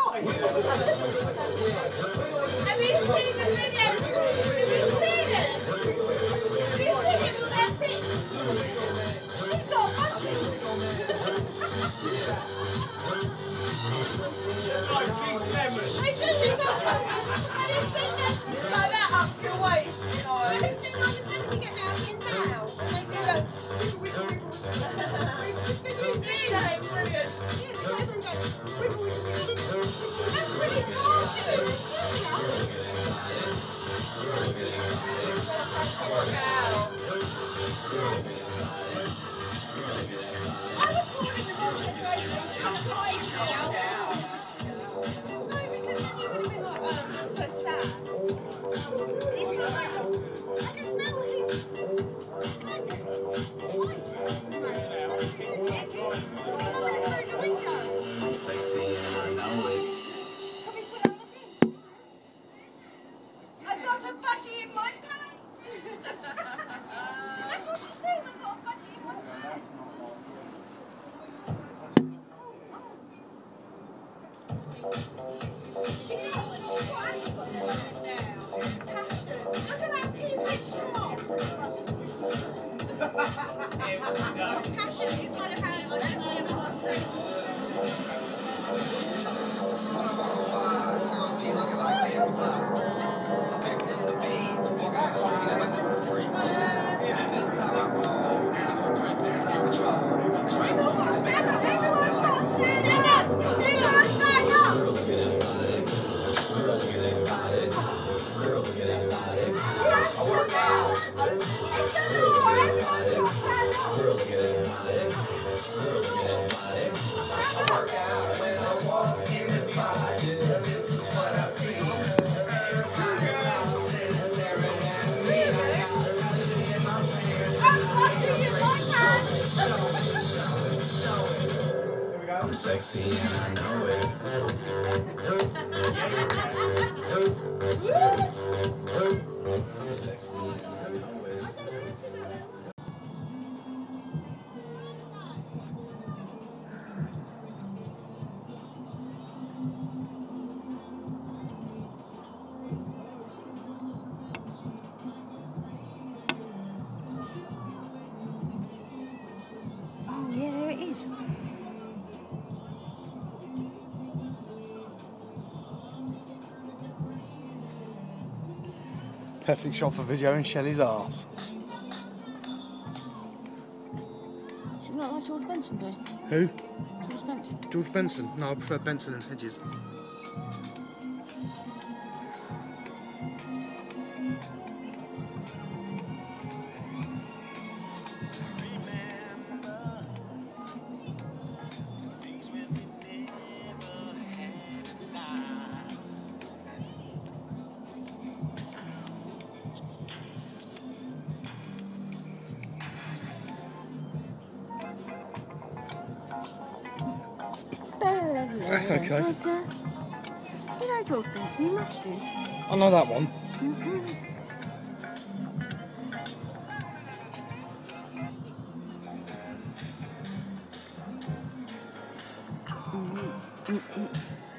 Have you seen the video? Have you seen it? Have you seen it with that thing? She's got a budgie. They do this sometimes. Have you seen that? Like that up to your waist. Have you seen like this thing you get out in now? And they do that wiggle, wiggle, wiggle. It's the new thing. That's brilliant. Yeah, they go over and go wiggle, wiggle, wiggle. That's really hard to do. I'm sexy and I know it. I've got a budgie in my pants. That's what she says. I've got a budgie in my pants. She does. She's quite actually got her head down. Passion. Look at that pubic top. Passion is kind of how it looks. I'm sexy and I know it. I'm sexy and I know it. Oh yeah, there it is. Perfect shot for video in Shelley's arse. Does it look like George Benson do? Who? George Benson. George Benson? No, I prefer Benson and Hedges. That's okay. You know George Benson, you must do. I know that one. Mm-hmm.